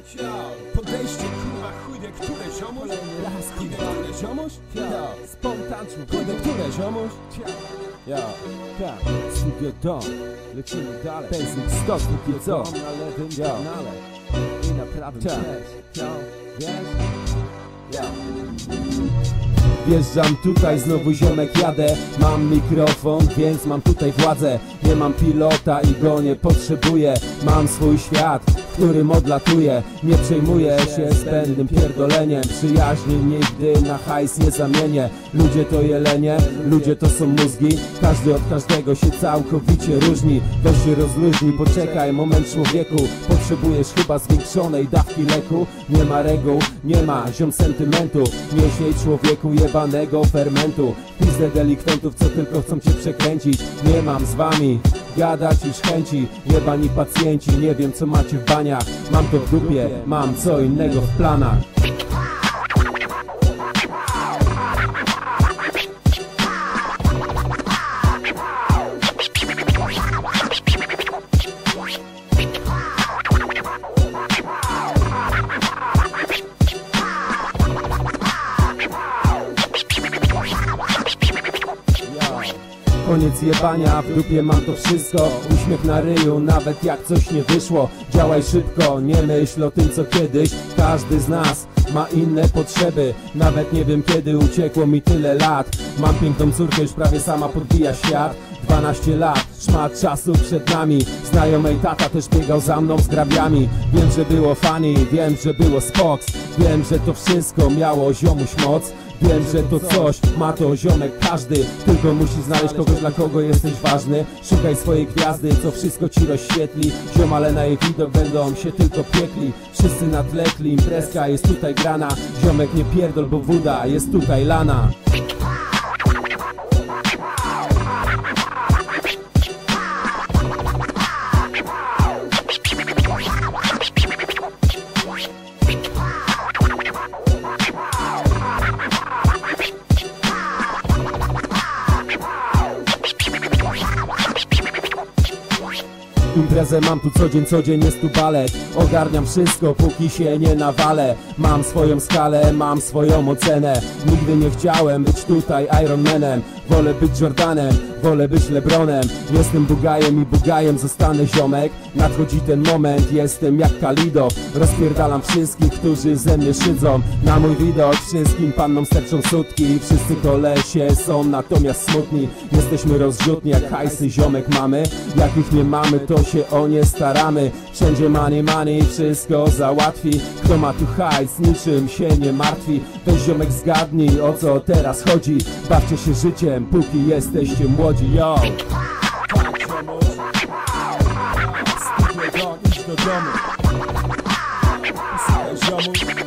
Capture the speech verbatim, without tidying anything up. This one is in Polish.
Podejście, kurwa, chuj wie, które ziomuś? Chuj wie, które ziomuś? Spontanczny, chuj wie, które ziomuś? Ja, tak, słuchaj dom, lecimy dalej. Basic stock, póki co na lewym kanale i na prawym też. Wiesz? Ja. Wjeżdżam tutaj, znowu ziomek jadę. Mam mikrofon, więc mam tutaj władzę. Nie mam pilota i go nie potrzebuję. Mam swój świat, w którym odlatuję. Nie przejmuję się zbędnym pierdoleniem. Przyjaźni nigdy na hajs nie zamienię. Ludzie to jelenie, ludzie to są mózgi. Każdy od każdego się całkowicie różni. Weź się rozluźnij, poczekaj moment człowieku. Potrzebujesz chyba zwiększonej dawki leku. Nie ma reguł, nie ma ziom sentymentu. Nie siej człowieku jebanego fermentu. Pizdę delikwentów, co tylko chcą cię przekręcić. Nie mam z wami gadać już chęci. Jebani pacjenci, nie wiem co macie w baniach. Mam to w dupie, mam co innego w planach. Koniec jebania, w dupie mam to wszystko. Uśmiech na ryju, nawet jak coś nie wyszło. Działaj szybko, nie myśl o tym co kiedyś. Każdy z nas ma inne potrzeby. Nawet nie wiem kiedy uciekło mi tyle lat. Mam piękną córkę, już prawie sama podbija świat. Dwanaście lat, szmat czasu przed nami. Znajomej tata też biegał za mną z grabiami. Wiem, że było funny, wiem, że było spoks. Wiem, że to wszystko miało ziomuś moc. Wiem, że to coś ma to ziomek każdy. Tylko musi znaleźć kogoś, dla kogo jesteś ważny. Szukaj swojej gwiazdy, co wszystko ci rozświetli. Ziomale na jej widok będą się tylko piekli. Wszyscy nadlekli, imprezka jest tutaj grana. Ziomek nie pierdol, bo woda jest tutaj lana. Imprezę mam tu co dzień, co dzień jest tu balet. Ogarniam wszystko, póki się nie nawalę. Mam swoją skalę, mam swoją ocenę. Nigdy nie chciałem być tutaj Iron Manem. Wolę być Jordanem, wolę być Lebronem. Jestem bugajem i bugajem zostanę ziomek. Nadchodzi ten moment, jestem jak Kalido. Rozpierdalam wszystkich, którzy ze mnie szydzą. Na mój widok wszystkim pannom sterczą sutki. Wszyscy kolesie są natomiast smutni. Jesteśmy rozrzutni jak hajsy ziomek mamy. Jak ich nie mamy, to się o nie staramy. Wszędzie money, money, wszystko załatwi. Kto ma tu hajs, niczym się nie martwi. Weź ziomek zgadnij, o co teraz chodzi. Bawcie się życiem, póki jesteście młodzi, yo! Tak, ziomuś. Styknie do, idź do domu. Słuchaj, ziomuś.